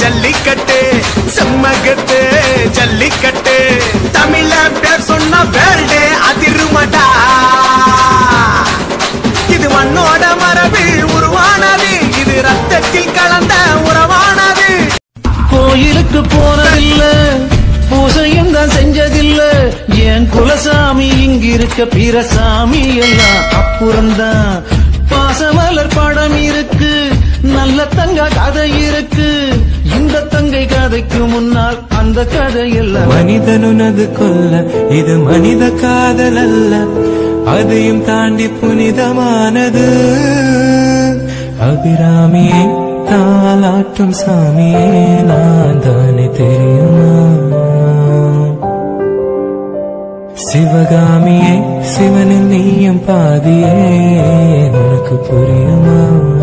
ஜல்லிக்கட்டு செம்மகத்து ஜல்லிக்கட்டு தமிழ பேர் சொன்ன வேல்டு அதிருமடா இது மண்ணோட மரபில் உருவானது இது ரத்தத்தில் கலந்த உறவானது கோயிலுக்கு போனதில்லை பூசையும் தான் செஞ்சதில்ல என் குலசாமி இங்கிருக்க பிறசாமி எல்லாம் அப்புறம்தான் பாசமலர் படம் இருக்கு நல்ல தங்க கதை இருக்கு இந்த தங்கை கதைக்கு முன்னால் அந்த கதை எல்லாம் மனிதனுனது கொல்ல இது மனித காதல் அல்ல அதையும் தாண்டி புனிதமானது அபிராமியே தாலாட்டும் சாமியே நான் தானே தெரியுமா சிவகாமியே சிவனின் நீயும் பாதியே உனக்கு புரியுமா